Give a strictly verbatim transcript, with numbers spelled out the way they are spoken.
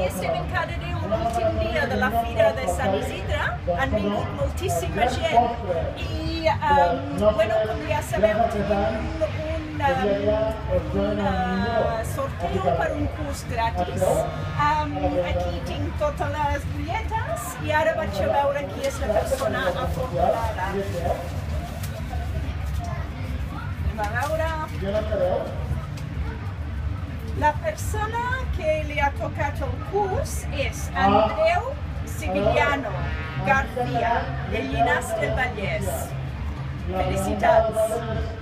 estem encara en l'últim dia de la Fira de Sant Isidre, han vingut moltíssima gent i, um, bueno, com ja sabeu, tenim un, um, un uh, sorteo per un curs gratis. Um, aquí tinc totes les butlletes i ara vaig a veure qui és la persona afortunada. Anem a veure... La persona que li ha tocat el curs és Andreu Sevillano García, de Llinars del Vallès. Felicitats!